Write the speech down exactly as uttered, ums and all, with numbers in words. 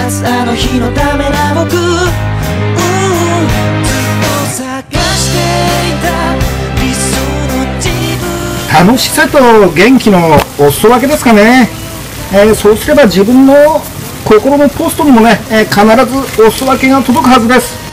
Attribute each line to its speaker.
Speaker 1: つあの日のためな僕、うん、ずっと探していた理想の自分。
Speaker 2: 楽しさと元気のお裾分けですかね。えー、そうすれば自分の心のポストにもね、えー、必ずお裾分けが届くはずです。